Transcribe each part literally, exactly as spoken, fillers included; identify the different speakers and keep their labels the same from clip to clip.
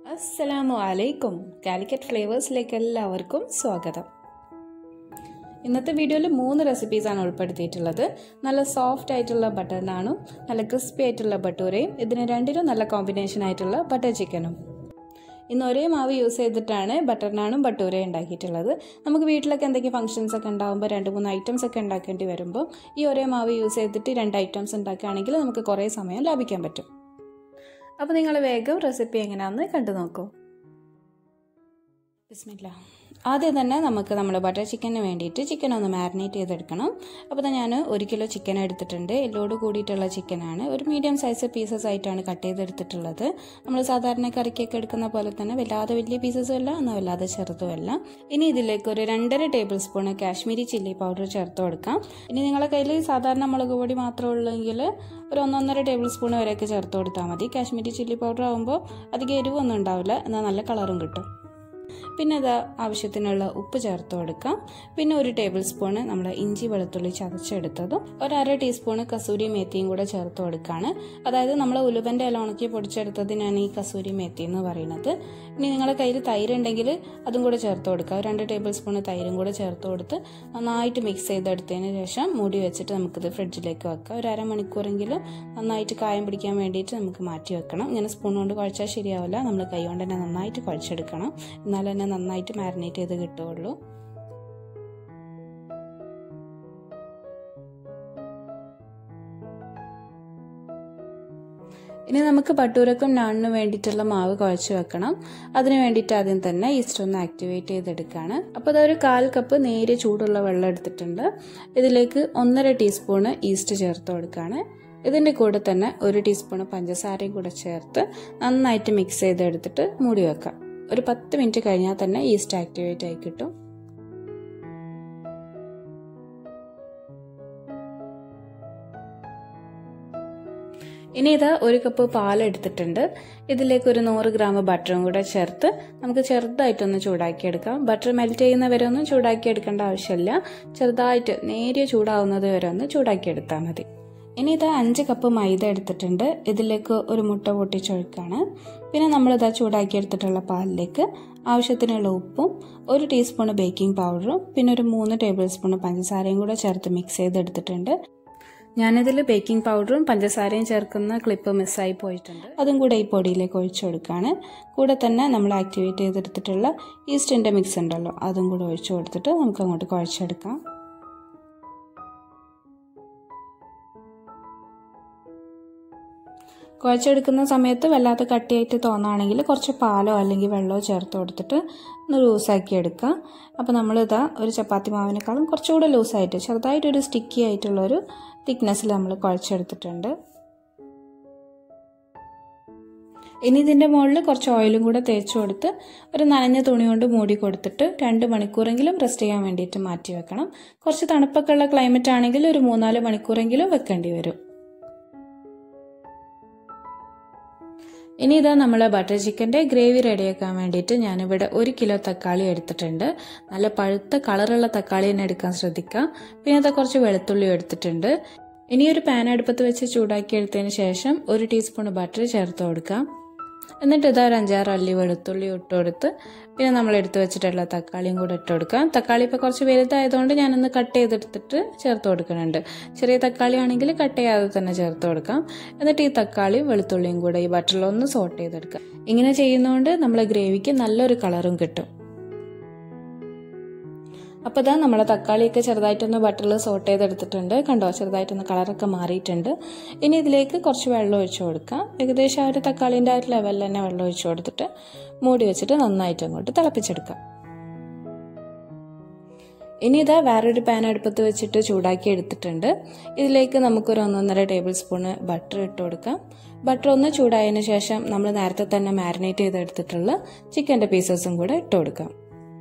Speaker 1: അസ്സലാമു അലൈക്കും. കാലിക്കറ്റ് ഫ്ലേവേഴ്സിലേക്ക് എല്ലാവർക്കും സ്വാഗതം. ഇന്നത്തെ വീഡിയോയിൽ മൂന്ന് റെസിപ്പീസാണ് ഉൾപ്പെടുത്തിയിട്ടുള്ളത്. നല്ല സോഫ്റ്റ് ആയിട്ടുള്ള ബട്ടർ നാനും നല്ല ക്രിസ്പി ആയിട്ടുള്ള ബട്ടൂരയും ഇതിന് രണ്ടിനും നല്ല കോമ്പിനേഷൻ ആയിട്ടുള്ള ബട്ടർ ചിക്കനും. ഇന്ന് ഒരേ മാവ് യൂസ് ചെയ്തിട്ടാണ് ബട്ടർ നാനും ബട്ടൂരയും ഉണ്ടാക്കിയിട്ടുള്ളത്. നമുക്ക് വീട്ടിലൊക്കെ എന്തെങ്കിലും ഫംഗ്ഷൻസ് ഒക്കെ ഉണ്ടാകുമ്പോൾ രണ്ട് മൂന്ന് ഐറ്റംസ് ഒക്കെ ഉണ്ടാക്കേണ്ടി വരുമ്പോൾ ഈ ഒരേ മാവ് യൂസ് ചെയ്തിട്ട് രണ്ട് ഐറ്റംസ് ഉണ്ടാക്കുകയാണെങ്കിൽ നമുക്ക് കുറേ സമയം ലാഭിക്കാൻ പറ്റും. അപ്പോൾ നിങ്ങൾ വേഗം റെസിപ്പി എങ്ങനെയാണെന്ന് കണ്ടു നോക്കൂ. ബിസ്മില്ലാ. ആദ്യം തന്നെ നമുക്ക് നമ്മുടെ ബട്ടർ ചിക്കന് വേണ്ടിയിട്ട് ചിക്കൻ ഒന്ന് മാരിനേറ്റ് ചെയ്തെടുക്കണം. അപ്പോൾ ഞാൻ ഒരു കിലോ ചിക്കൻ എടുത്തിട്ടുണ്ട്. എല്ലോട് കൂടിയിട്ടുള്ള ചിക്കനാണ്. ഒരു മീഡിയം സൈസ് പീസസ് ആയിട്ടാണ് കട്ട് ചെയ്തെടുത്തിട്ടുള്ളത്. നമ്മൾ സാധാരണ കറിക്കൊക്കെ എടുക്കുന്ന പോലെ തന്നെ വല്ലാതെ വലിയ പീസസും അല്ല, എന്നാൽ വല്ലാതെ ചെറുതുമല്ല. ഇനി ഇതിലേക്ക് ഒരു രണ്ടര tablespoon Kashmiri chilli powder ചേർത്ത് കൊടുക്കാം. ഇനി നിങ്ങളുടെ കയ്യിൽ സാധാരണ മുളക് പൊടി മാത്രമേ ഉള്ളെങ്കിൽ ഒരു ഒന്നൊന്നര ടേബിൾ സ്പൂൺ വരെയൊക്കെ ചേർത്ത് കൊടുത്താൽ മതി. കാശ്മീരി ചില്ലി പൗഡർ ആകുമ്പോൾ അധികം എരിവൊന്നും ഉണ്ടാവില്ല, എന്നാൽ നല്ല കളറും കിട്ടും. പിന്നെ അത് ആവശ്യത്തിനുള്ള ഉപ്പ് ചേർത്ത് കൊടുക്കാം. പിന്നെ ഒരു ടേബിൾ സ്പൂണ് നമ്മൾ ഇഞ്ചി വെളുത്തുള്ളി ചതച്ചെടുത്തതും ഒരു അര ടീസ്പൂണ് കസൂരി മേത്തിയും കൂടെ ചേർത്ത് കൊടുക്കുകയാണ്. അതായത് നമ്മൾ ഉലുവൻ്റെ ഇല ഉണക്കി പൊടിച്ചെടുത്തതിനാണ് ഈ കസൂരി മേത്തി എന്ന് പറയുന്നത്. ഇനി നിങ്ങളുടെ കയ്യിൽ തൈര് ഉണ്ടെങ്കിൽ അതും കൂടെ ചേർത്ത് കൊടുക്കുക. രണ്ട് ടേബിൾ സ്പൂണ് തൈരും കൂടെ ചേർത്ത് കൊടുത്ത് നന്നായിട്ട് മിക്സ് ചെയ്തെടുത്തതിന് ശേഷം മൂടി വെച്ചിട്ട് നമുക്കിത് ഫ്രിഡ്ജിലേക്ക് വെക്കാം. ഒരു അരമണിക്കൂറെങ്കിലും നന്നായിട്ട് കായം പിടിക്കാൻ വേണ്ടിയിട്ട് നമുക്ക് മാറ്റി വെക്കണം. ഇങ്ങനെ സ്പൂൺ കൊണ്ട് കുഴച്ചാൽ ശരിയാവില്ല, നമ്മൾ കൈ കൊണ്ട് തന്നെ നന്നായിട്ട് കുഴച്ചെടുക്കണം. എന്നാൽ തന്നെ നന്നായിട്ട് മാരിനേറ്റ് ചെയ്ത് കിട്ടുകയുള്ളൂ. ഇനി നമുക്ക് ബട്ടൂരക്കും നാണിനും വേണ്ടിയിട്ടുള്ള മാവ് കുഴച്ച് വെക്കണം. അതിന് വേണ്ടിയിട്ട് ആദ്യം തന്നെ ഈസ്റ്റ് ഒന്ന് ആക്ടിവേറ്റ് ചെയ്തെടുക്കുകയാണ്. അപ്പോൾ അതൊരു കാൽ കപ്പ് നേരിയ ചൂടുള്ള വെള്ളം എടുത്തിട്ടുണ്ട്. ഇതിലേക്ക് ഒന്നര ടീസ്പൂണ് ഈസ്റ്റ് ചേർത്ത് കൊടുക്കുകയാണ്. ഇതിൻ്റെ കൂടെ തന്നെ ഒരു ടീസ്പൂണ് പഞ്ചസാരയും കൂടെ ചേർത്ത് നന്നായിട്ട് മിക്സ് ചെയ്തെടുത്തിട്ട് മൂടി വെക്കാം. ഒരു പത്ത് മിനിറ്റ് കഴിഞ്ഞാൽ തന്നെ ഈസ്റ്റ് ആക്ടിവേറ്റ് ആയി കിട്ടും. ഇനി ഇതാ ഒരു കപ്പ് പാൽ എടുത്തിട്ടുണ്ട്. ഇതിലേക്ക് ഒരു നൂറ് ഗ്രാം ബട്ടറും കൂടെ ചേർത്ത് നമുക്ക് ചെറുതായിട്ടൊന്ന് ചൂടാക്കിയെടുക്കാം. ബട്ടർ മെൽറ്റ് ചെയ്യുന്നവരെ ഒന്നും ചൂടാക്കിയെടുക്കേണ്ട ആവശ്യമില്ല. ചെറുതായിട്ട് നേരിയ ചൂടാവുന്നത് വരെ ഒന്ന് ചൂടാക്കിയെടുത്താൽ മതി. ഇനി ഇതാ അഞ്ച് കപ്പ് മൈദ എടുത്തിട്ടുണ്ട്. ഇതിലേക്ക് ഒരു മുട്ട പൊട്ടിച്ചൊഴിക്കാണ്. പിന്നെ നമ്മളിതാ ചൂടാക്കിയെടുത്തിട്ടുള്ള പാലിലേക്ക് ആവശ്യത്തിനുള്ള ഉപ്പും ഒരു ടീസ്പൂൺ ബേക്കിംഗ് പൗഡറും പിന്നെ ഒരു മൂന്ന് ടേബിൾ സ്പൂൺ പഞ്ചസാരയും കൂടെ ചേർത്ത് മിക്സ് ചെയ്തെടുത്തിട്ടുണ്ട്. ഞാനിതിൽ ബേക്കിംഗ് പൗഡറും പഞ്ചസാരയും ചേർക്കുന്ന ക്ലിപ്പ് മിസ്സായി പോയിട്ടുണ്ട്. അതും കൂടെ ഈ പൊടിയിലേക്ക് ഒഴിച്ചു കൊടുക്കുകയാണ്. കൂടെ തന്നെ നമ്മൾ ആക്ടിവേറ്റ് ചെയ്തെടുത്തിട്ടുള്ള ഈസ്റ്റിൻ്റെ മിക്സ് ഉണ്ടല്ലോ, അതും കൂടെ ഒഴിച്ചു കൊടുത്തിട്ട് നമുക്ക് അങ്ങോട്ട് കുഴച്ചെടുക്കാം. കുഴച്ചെടുക്കുന്ന സമയത്ത് വല്ലാത്ത കട്ടിയായിട്ട് തോന്നുകയാണെങ്കിൽ കുറച്ച് പാലോ അല്ലെങ്കിൽ വെള്ളമോ ചേർത്ത് കൊടുത്തിട്ട് ഒന്ന് ലൂസാക്കി എടുക്കുക. അപ്പോൾ നമ്മളിതാ ഒരു ചപ്പാത്തി മാവിനേക്കാളും കുറച്ചുകൂടെ ലൂസായിട്ട് ചെറുതായിട്ടൊരു സ്റ്റിക്കി ആയിട്ടുള്ളൊരു തിക്നെസ്സിൽ നമ്മൾ കുഴച്ചെടുത്തിട്ടുണ്ട്. ഇനി ഇതിൻ്റെ മുകളിൽ കുറച്ച് ഓയിലും കൂടെ തേച്ച് കൊടുത്ത് ഒരു നനഞ്ഞ തുണി കൊണ്ട് മൂടി കൊടുത്തിട്ട് രണ്ട് മണിക്കൂറെങ്കിലും റെസ്റ്റ് ചെയ്യാൻ വേണ്ടിയിട്ട് മാറ്റി വെക്കണം. കുറച്ച് തണുപ്പൊക്കെ ഉള്ള ക്ലൈമറ്റ് ആണെങ്കിൽ ഒരു മൂന്നാല് മണിക്കൂറെങ്കിലും വെക്കേണ്ടി വരും. ഇനി ഇതാ നമ്മൾ ബട്ടർ ചിക്കൻ്റെ ഗ്രേവി റെഡിയാക്കാൻ വേണ്ടിയിട്ട് ഞാനിവിടെ ഒരു കിലോ തക്കാളി എടുത്തിട്ടുണ്ട്. നല്ല പഴുത്ത കളറുള്ള തക്കാളി തന്നെ എടുക്കാൻ ശ്രദ്ധിക്കുക. പിന്നെ അത് കുറച്ച് വെളുത്തുള്ളി എടുത്തിട്ടുണ്ട്. ഇനി ഒരു പാൻ അടുപ്പത്ത് വെച്ച് ചൂടാക്കി എടുത്തതിന് ശേഷം ഒരു ടീസ്പൂൺ ബട്ടർ ചേർത്ത് കൊടുക്കാം. എന്നിട്ട് ഇതാ ഒരു അഞ്ചാറ് അല്ലി വെളുത്തുള്ളി ഇട്ട് കൊടുത്ത് പിന്നെ നമ്മൾ എടുത്ത് വെച്ചിട്ടുള്ള തക്കാളിയും കൂടെ ഇട്ട് കൊടുക്കാം. തക്കാളി ഇപ്പോൾ കുറച്ച് വലുതായതുകൊണ്ട് ഞാനൊന്ന് കട്ട് ചെയ്തെടുത്തിട്ട് ചേർത്ത് കൊടുക്കുന്നുണ്ട്. ചെറിയ തക്കാളി ആണെങ്കിൽ കട്ട് ചെയ്യാതെ തന്നെ ചേർത്ത് കൊടുക്കാം. എന്നിട്ട് ഈ തക്കാളിയും വെളുത്തുള്ളിയും കൂടെ ഈ ബട്ടറിലൊന്ന് സോട്ട് ചെയ്തെടുക്കാം. ഇങ്ങനെ ചെയ്യുന്നതുകൊണ്ട് നമ്മളെ ഗ്രേവിക്ക് നല്ലൊരു കളറും കിട്ടും. അപ്പോൾ ഇതാ നമ്മളെ തക്കാളിയൊക്കെ ചെറുതായിട്ടൊന്ന് ബട്ടറിൽ സോട്ട് ചെയ്തെടുത്തിട്ടുണ്ട്. കണ്ടോ, ചെറുതായിട്ടൊന്ന് കളറൊക്കെ മാറിയിട്ടുണ്ട്. ഇനി ഇതിലേക്ക് കുറച്ച് വെള്ളം ഒഴിച്ചു കൊടുക്കാം. ഏകദേശം ആ ഒരു തക്കാളിൻ്റെ ആ ഒരു ലെവലിൽ തന്നെ വെള്ളം ഒഴിച്ചു കൊടുത്തിട്ട് മൂടി വെച്ചിട്ട് നന്നായിട്ട് അങ്ങോട്ട് തിളപ്പിച്ചെടുക്കാം. ഇനി ഇതാ വേറൊരു പാൻ അടുപ്പത്ത് വെച്ചിട്ട് ചൂടാക്കി എടുത്തിട്ടുണ്ട്. ഇതിലേക്ക് നമുക്കൊരു ഒന്നൊന്നര ടേബിൾ സ്പൂണ് ബട്ടർ ഇട്ട് കൊടുക്കാം. ബട്ടർ ഒന്ന് ചൂടായതിന് ശേഷം നമ്മൾ നേരത്തെ തന്നെ മാരിനേറ്റ് ചെയ്തെടുത്തിട്ടുള്ള ചിക്കൻ്റെ പീസസും കൂടെ ഇട്ട് കൊടുക്കാം.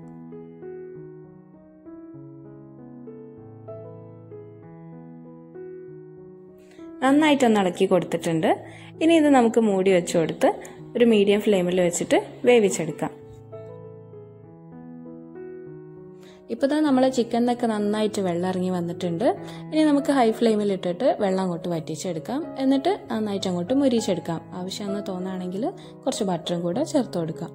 Speaker 1: നന്നായിട്ടൊന്ന് ഇളക്കി കൊടുത്തിട്ടുണ്ട്. ഇനി ഇത് നമുക്ക് മൂടി വെച്ച് കൊടുത്ത് ഒരു മീഡിയം ഫ്ലെയിമിൽ വെച്ചിട്ട് വേവിച്ചെടുക്കാം. ഇപ്പോൾ തന്നെ നമ്മൾ ചിക്കനിലൊക്കെ നന്നായിട്ട് വെള്ളം ഇറങ്ങി വന്നിട്ടുണ്ട്. ഇനി നമുക്ക് ഹൈ ഫ്ലെയിമിൽ ഇട്ടിട്ട് വെള്ളം അങ്ങോട്ട് വറ്റിച്ചെടുക്കാം. എന്നിട്ട് നന്നായിട്ട് അങ്ങോട്ട് മുരിച്ചെടുക്കാം. ആവശ്യമെന്ന് തോന്നുകയാണെങ്കിൽ കുറച്ച് ബട്ടറും കൂടെ ചേർത്ത് കൊടുക്കാം.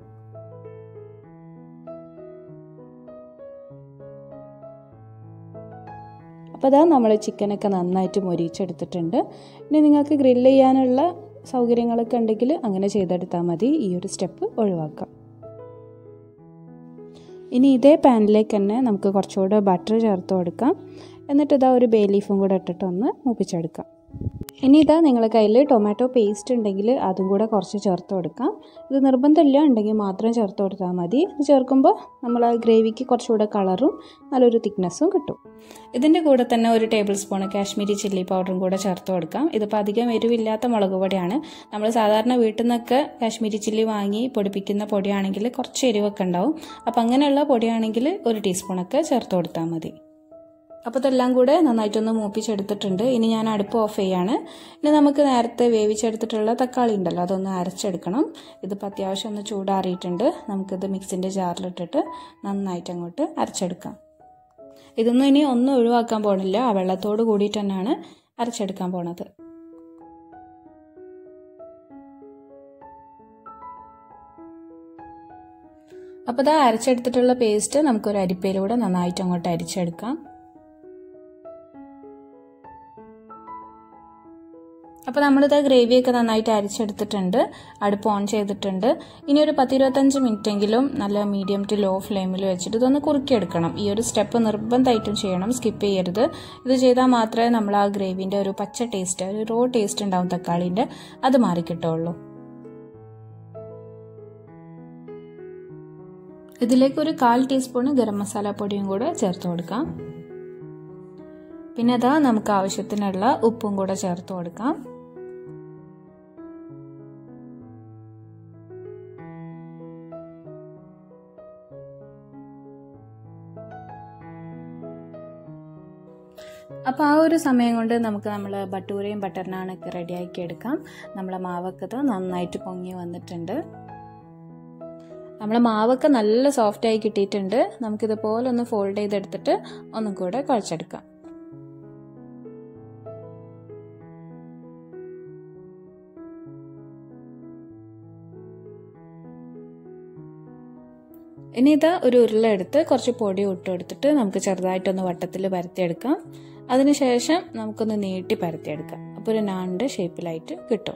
Speaker 1: അപ്പോൾ അതാ നമ്മൾ ചിക്കനൊക്കെ നന്നായിട്ട് മുരിച്ചെടുത്തിട്ടുണ്ട്. ഇനി നിങ്ങൾക്ക് ഗ്രില്ല് ചെയ്യാനുള്ള സൗകര്യങ്ങളൊക്കെ ഉണ്ടെങ്കിൽ അങ്ങനെ ചെയ്തെടുത്താൽ മതി. ഈ ഒരു സ്റ്റെപ്പ് ഒഴിവാക്കാം. ഇനി ഇതേ പാനിലേക്ക് തന്നെ നമുക്ക് കുറച്ചുകൂടെ ബട്ടർ ചേർത്ത് കൊടുക്കാം. എന്നിട്ട് ഇതാ ഒരു ബേ ലീഫും കൂടെ ഇട്ടിട്ട് ഒന്ന് മൂപ്പിച്ചെടുക്കാം. ഇനി ഇതാ നിങ്ങളുടെ കയ്യിൽ ടൊമാറ്റോ പേസ്റ്റ് ഉണ്ടെങ്കിൽ അതും കൂടെ കുറച്ച് ചേർത്ത് കൊടുക്കാം. ഇത് നിർബന്ധമില്ല, ഉണ്ടെങ്കിൽ മാത്രം ചേർത്ത് കൊടുത്താൽ മതി. ഇത് ചേർക്കുമ്പോൾ നമ്മൾ ആ ഗ്രേവിക്ക് കുറച്ചുകൂടെ കളറും നല്ലൊരു തിക്നെസ്സും കിട്ടും. ഇതിൻ്റെ കൂടെ തന്നെ ഒരു ടേബിൾ സ്പൂൺ കാശ്മീരി ചില്ലി പൗഡറും കൂടെ ചേർത്ത് കൊടുക്കാം. ഇതിപ്പോൾ അധികം എരിവില്ലാത്ത മുളക് പൊടിയാണ്. നമ്മൾ സാധാരണ വീട്ടിൽ നിന്നൊക്കെ കാശ്മീരി ചില്ലി വാങ്ങി പൊടിപ്പിക്കുന്ന പൊടിയാണെങ്കിൽ കുറച്ച് എരിവൊക്കെ ഉണ്ടാവും. അപ്പോൾ അങ്ങനെയുള്ള പൊടിയാണെങ്കിൽ ഒരു ടീസ്പൂണൊക്കെ ചേർത്ത് കൊടുത്താൽ മതി. അപ്പോൾ ഇതെല്ലാം കൂടെ നന്നായിട്ടൊന്ന് മൂപ്പിച്ചെടുത്തിട്ടുണ്ട്. ഇനി ഞാൻ അടുപ്പ് ഓഫ് ചെയ്യാണ്. ഇനി നമുക്ക് നേരത്തെ വേവിച്ചെടുത്തിട്ടുള്ള തക്കാളി ഉണ്ടല്ലോ, അതൊന്ന് അരച്ചെടുക്കണം. ഇതിപ്പോൾ അത്യാവശ്യം ഒന്ന് ചൂടാറിയിട്ടുണ്ട്. നമുക്കിത് മിക്സിൻ്റെ ജാറിലിട്ടിട്ട് നന്നായിട്ട് അങ്ങോട്ട് അരച്ചെടുക്കാം. ഇതൊന്നും ഇനി ഒന്നും ഒഴിവാക്കാൻ പോണില്ല, ആ വെള്ളത്തോട് കൂടിയിട്ട് തന്നെയാണ് അരച്ചെടുക്കാൻ പോണത്. അപ്പോൾ ഇതാ അരച്ചെടുത്തിട്ടുള്ള പേസ്റ്റ് നമുക്കൊരു അരിപ്പയിലൂടെ നന്നായിട്ട് അങ്ങോട്ട് അരിച്ചെടുക്കാം. അപ്പോൾ നമ്മളിത് ഗ്രേവിയൊക്കെ നന്നായിട്ട് അരിച്ചെടുത്തിട്ടുണ്ട്. അടുപ്പ് ഓൺ ചെയ്തിട്ടുണ്ട്. ഇനി ഒരു പത്തിരുപത്തഞ്ച് മിനിറ്റെങ്കിലും നല്ല മീഡിയം ടു ലോ ഫ്ലെയിമിൽ വെച്ചിട്ട് ഇതൊന്ന് കുറുക്കിയെടുക്കണം. ഈ ഒരു സ്റ്റെപ്പ് നിർബന്ധമായിട്ടും ചെയ്യണം, സ്കിപ്പ് ചെയ്യരുത്. ഇത് ചെയ്താൽ മാത്രമേ നമ്മൾ ആ ഗ്രേവിൻ്റെ ഒരു പച്ച ടേസ്റ്റ്, ഒരു റോ ടേസ്റ്റ് ഉണ്ടാവും തക്കാളിൻ്റെ, അത് മാറിക്കിട്ടുള്ളൂ. ഇതിലേക്ക് ഒരു കാൽ ടീസ്പൂൺ ഗരം മസാല പൊടിയും കൂടെ ചേർത്ത് കൊടുക്കാം. പിന്നെ അതാ നമുക്ക് ആവശ്യത്തിനുള്ള ഉപ്പും കൂടെ ചേർത്ത് കൊടുക്കാം. അപ്പോൾ ആ ഒരു സമയം കൊണ്ട് നമുക്ക് നമ്മൾ ബട്ടൂരയും ബട്ടർ നാനൊക്കെ റെഡിയാക്കി എടുക്കാം. നമ്മളെ മാവൊക്കെ നന്നായിട്ട് പൊങ്ങി വന്നിട്ടുണ്ട്. നമ്മളെ മാവൊക്കെ നല്ല സോഫ്റ്റായി കിട്ടിയിട്ടുണ്ട്. നമുക്കിതുപോലെ ഒന്ന് ഫോൾഡ് ചെയ്തെടുത്തിട്ട് ഒന്നും കൂടെ കുഴച്ചെടുക്കാം. ഇനി ഇതാ ഒരു ഉരുള എടുത്ത് കുറച്ച് പൊടി ഇട്ട് കൊടുത്തിട്ട് നമുക്ക് ചെറുതായിട്ടൊന്ന് വട്ടത്തിൽ പരത്തിയെടുക്കാം. അതിനുശേഷം നമുക്കൊന്ന് നീട്ടി പരത്തിയെടുക്കാം. അപ്പോൾ ഒരു നാനിൻ്റെ ഷേപ്പിലായിട്ട് കിട്ടും.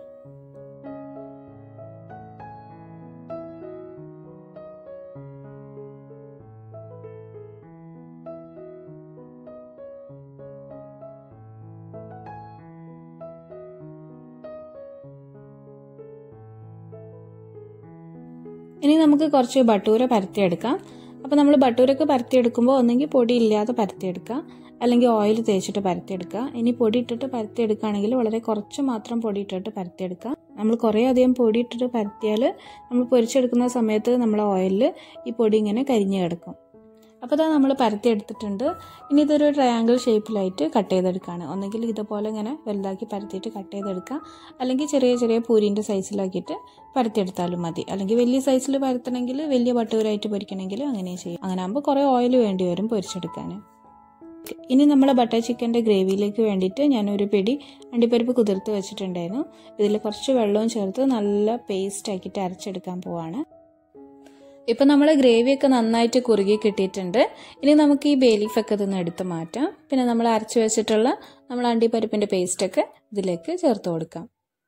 Speaker 1: ഇനി നമുക്ക് കുറച്ച് ബട്ടൂര പരത്തിയെടുക്കാം. അപ്പോൾ നമ്മൾ ബട്ടൂരൊക്കെ പരത്തിയെടുക്കുമ്പോൾ ഒന്നെങ്കിൽ പൊടി ഇല്ലാതെ പരത്തിയെടുക്കുക, അല്ലെങ്കിൽ ഓയിൽ തേച്ചിട്ട് പരത്തിയെടുക്കുക. ഇനി പൊടി ഇട്ടിട്ട് പരത്തിയെടുക്കുകയാണെങ്കിൽ വളരെ കുറച്ച് മാത്രം പൊടി ഇട്ടിട്ട് പരത്തിയെടുക്കുക. നമ്മൾ കുറേ അധികം പൊടി ഇട്ടിട്ട് പരത്തിയാൽ നമ്മൾ പൊരിച്ചെടുക്കുന്ന സമയത്ത് നമ്മൾ ഓയിലിൽ ഈ പൊടി ഇങ്ങനെ കരിഞ്ഞ് കിടക്കും. അപ്പോൾ ഇതാ നമ്മൾ പരത്തിയെടുത്തിട്ടുണ്ട്. ഇനി ഇതൊരു ട്രയാങ്കിൾ ഷേപ്പിലായിട്ട് കട്ട് ചെയ്തെടുക്കുകയാണ്. ഒന്നെങ്കിൽ ഇതുപോലെ ഇങ്ങനെ വലുതാക്കി പരത്തിയിട്ട് കട്ട് ചെയ്തെടുക്കുക, അല്ലെങ്കിൽ ചെറിയ ചെറിയ പൂരിൻ്റെ സൈസിലാക്കിയിട്ട് പരത്തിയെടുത്താലും മതി. അല്ലെങ്കിൽ വലിയ സൈസിൽ പരത്തണമെങ്കിൽ വലിയ ബട്ടൂരായിട്ട് പൊരിക്കണമെങ്കിൽ അങ്ങനെ ചെയ്യും. അങ്ങനെ ആകുമ്പോൾ കുറേ ഓയിൽ വേണ്ടി വരും പൊരിച്ചെടുക്കാൻ. ഇനി നമ്മൾ ബട്ടർ ചിക്കൻ്റെ ഗ്രേവിയിലേക്ക് വേണ്ടിയിട്ട് ഞാനൊരു പിടി അണ്ടിപ്പരിപ്പ് കുതിർത്ത് വെച്ചിട്ടുണ്ടായിരുന്നു. ഇതിൽ കുറച്ച് വെള്ളവും ചേർത്ത് നല്ല പേസ്റ്റ് ആക്കിയിട്ട് അരച്ചെടുക്കാൻ പോവാണ്. ഇപ്പം നമ്മൾ ഗ്രേവിയൊക്കെ നന്നായിട്ട് കുറുകി കിട്ടിയിട്ടുണ്ട്. ഇനി നമുക്ക് ഈ ബേ ലീഫൊക്കെ ഇതൊന്ന് എടുത്ത് മാറ്റാം. പിന്നെ നമ്മൾ അരച്ച് വെച്ചിട്ടുള്ള നമ്മൾ അണ്ടിപ്പരിപ്പിൻ്റെ പേസ്റ്റൊക്കെ ഇതിലേക്ക് ചേർത്ത് കൊടുക്കാം.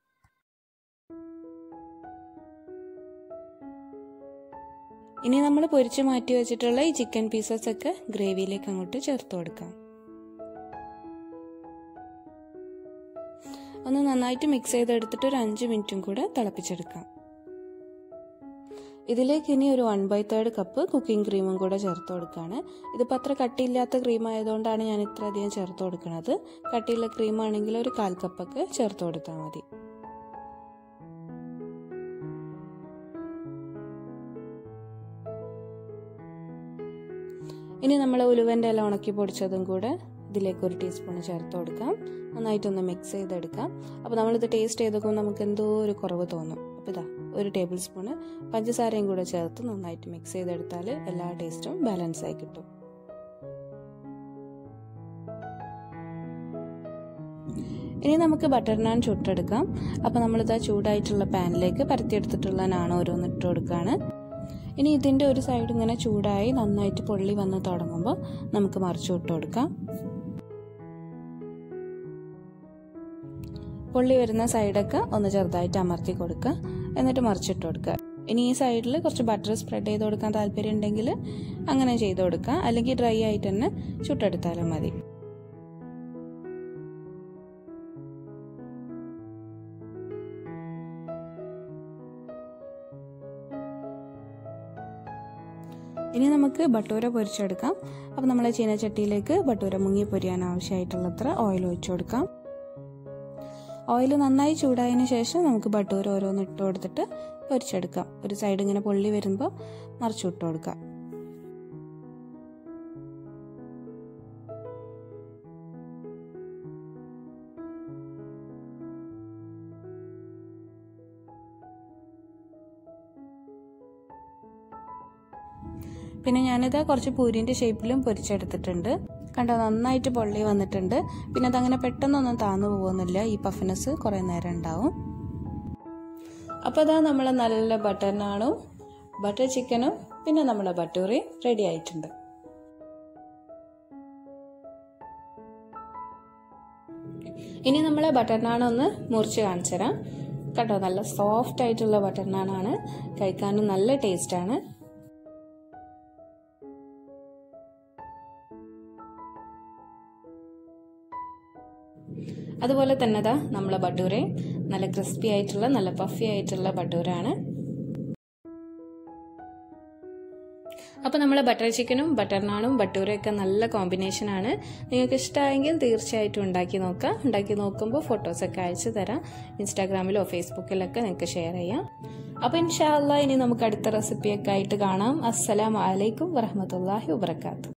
Speaker 1: ഇനി നമ്മൾ പൊരിച്ച് മാറ്റി വെച്ചിട്ടുള്ള ഈ ചിക്കൻ പീസസ് ഒക്കെ ഗ്രേവിയിലേക്ക് അങ്ങോട്ട് ചേർത്ത് കൊടുക്കാം. ഒന്ന് നന്നായിട്ട് മിക്സ് ചെയ്തെടുത്തിട്ട് ഒരു അഞ്ച് മിനിറ്റും കൂടെ തിളപ്പിച്ചെടുക്കാം. ഇതിലേക്ക് ഇനി ഒരു one by third cup cooking ക്രീമും കൂടെ ചേർത്ത് കൊടുക്കുകയാണ്. ഇതിപ്പോൾ അത്ര കട്ടിയില്ലാത്ത ക്രീം ആയതുകൊണ്ടാണ് ഞാൻ ഇത്ര അധികം ചേർത്ത് കൊടുക്കുന്നത്. കട്ടിയുള്ള ക്രീം ആണെങ്കിൽ ഒരു കാൽ കപ്പൊക്കെ ചേർത്ത് കൊടുത്താൽ മതി. ഇനി നമ്മൾ ഉലുവൻ്റെ ഇല ഉണക്കി പൊടിച്ചതും കൂടെ ഇതിലേക്ക് ഒരു ടീസ്പൂൺ ചേർത്ത് കൊടുക്കാം. നന്നായിട്ടൊന്ന് മിക്സ് ചെയ്തെടുക്കാം. അപ്പോൾ നമ്മളിത് ടേസ്റ്റ് ചെയ്തപ്പോൾ നമുക്ക് എന്തോ ഒരു കുറവ് തോന്നും. അപ്പോൾ ഇതാ ഒരു ടേബിൾ സ്പൂണ് പഞ്ചസാരയും കൂടെ ചേർത്ത് നന്നായിട്ട് മിക്സ് ചെയ്തെടുത്താൽ എല്ലാ ടേസ്റ്റും ബാലൻസ് ആയി കിട്ടും. ഇനി നമുക്ക് ബട്ടർ നാൻ ചുട്ടെടുക്കാം. അപ്പോൾ നമ്മളിതാ ചൂടായിട്ടുള്ള പാനിലേക്ക് പരത്തിയെടുത്തിട്ടുള്ള നാൻ ഓരോന്ന് ഇട്ട് കൊടുക്കുകയാണ്. ഇനി ഇതിൻ്റെ ഒരു സൈഡ് ഇങ്ങനെ ചൂടായി നന്നായിട്ട് പൊള്ളി വന്ന് തുടങ്ങുമ്പോൾ നമുക്ക് മറിച്ചു ഇട്ട് കൊടുക്കാം. പൊള്ളി വരുന്ന സൈഡൊക്കെ ഒന്ന് ചെറുതായിട്ട് അമർത്തി കൊടുക്കുക, എന്നിട്ട് മറിച്ചിട്ട് കൊടുക്കുക. ഇനി ഈ സൈഡിൽ കുറച്ച് ബട്ടർ സ്പ്രെഡ് ചെയ്ത് കൊടുക്കാൻ താല്പര്യം ഉണ്ടെങ്കിൽ അങ്ങനെ ചെയ്ത് കൊടുക്കുക, അല്ലെങ്കിൽ ഡ്രൈ ആയിട്ട് തന്നെ ചുട്ടെടുത്താലും മതി. ഇനി നമുക്ക് ബട്ടൂര പൊരിച്ചെടുക്കാം. അപ്പോൾ നമ്മളെ ചീനച്ചട്ടിയിലേക്ക് ബട്ടൂര മുങ്ങി പൊരിയാൻ ആവശ്യമായിട്ടുള്ളത്ര ഓയിൽ ഒഴിച്ചു കൊടുക്കാം. ഓയിൽ നന്നായി ചൂടായതിനു ശേഷം നമുക്ക് ബട്ടൂര ഓരോന്ന് ഇട്ട് കൊടുത്തിട്ട് പൊരിച്ചെടുക്കാം. ഒരു സൈഡ് ഇങ്ങനെ പൊള്ളി വരുമ്പോൾ മറിച്ചു ഇട്ട് കൊടുക്കാം. പിന്നെ ഞാനിത് കുറച്ച് പൂരിൻ്റെ ഷേപ്പിലും പൊരിച്ചെടുത്തിട്ടുണ്ട്. കണ്ടോ, നന്നായിട്ട് പൊള്ളി വന്നിട്ടുണ്ട്. പിന്നെ അതങ്ങനെ പെട്ടെന്നൊന്നും താന്നു പോകുന്നില്ല, ഈ പഫിനെസ് കുറേ നേരം ഉണ്ടാവും. അപ്പോൾ അതാ നമ്മളെ നല്ല ബട്ടർ നാനും ബട്ടർ ചിക്കനും പിന്നെ നമ്മളെ ബട്ടൂരയും റെഡി ആയിട്ടുണ്ട്. ഇനി നമ്മളെ ബട്ടർ നാനൊന്ന് മുറിച്ച് കാണിച്ചു തരാം. കണ്ടോ, നല്ല സോഫ്റ്റ് ആയിട്ടുള്ള ബട്ടർ നാനാണ്, കഴിക്കാനും നല്ല ടേസ്റ്റാണ്. അതുപോലെ തന്നെ ദാ നമ്മളെ ബട്ടൂരയും നല്ല ക്രിസ്പി ആയിട്ടുള്ള നല്ല പഫി ആയിട്ടുള്ള ബട്ടൂരാണ്. അപ്പോൾ നമ്മളെ ബട്ടർ ചിക്കനും ബട്ടർ നാനും ബട്ടൂരയൊക്കെ നല്ല കോമ്പിനേഷനാണ്. നിങ്ങൾക്ക് ഇഷ്ടമായെങ്കിൽ തീർച്ചയായിട്ടും ഉണ്ടാക്കി നോക്കാം. ഉണ്ടാക്കി നോക്കുമ്പോൾ ഫോട്ടോസൊക്കെ അയച്ചു തരാം. ഇൻസ്റ്റാഗ്രാമിലോ ഫേസ്ബുക്കിലൊക്കെ നിങ്ങൾക്ക് ഷെയർ ചെയ്യാം. അപ്പോൾ ഇൻഷാ അല്ലാഹ് ഇനി നമുക്ക് അടുത്ത റെസിപ്പിയൊക്കെ ആയിട്ട് കാണാം. അസ്സലാമു അലൈക്കും വറഹ്മത്തുള്ളാഹി വബറകാതുഹു.